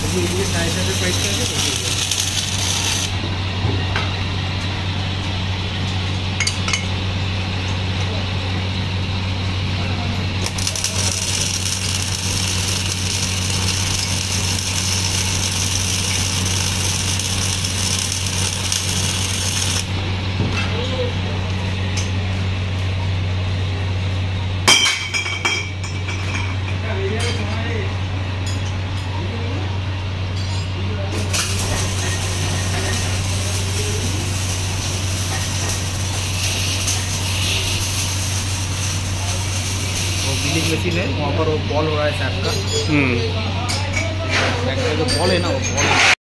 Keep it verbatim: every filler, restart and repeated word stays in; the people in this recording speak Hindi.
ये साढ़े सात प्राइस का है। बिलिंग मशीन है, वहाँ पर वो बॉल हो रहा है सैप का। हम्म, जो बॉल है ना वो बॉल